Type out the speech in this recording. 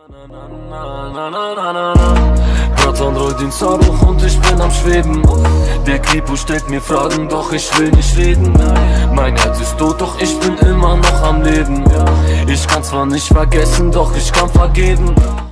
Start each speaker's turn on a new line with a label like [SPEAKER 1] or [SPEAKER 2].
[SPEAKER 1] Bratan rollt ins Saarbuch und ich bin am Schweben. Der Kripo stellt mir Fragen, doch ich will nicht reden. Mein Herz ist tot, doch ich bin immer noch am Leben. Ich kann zwar nicht vergessen, doch ich kann vergeben.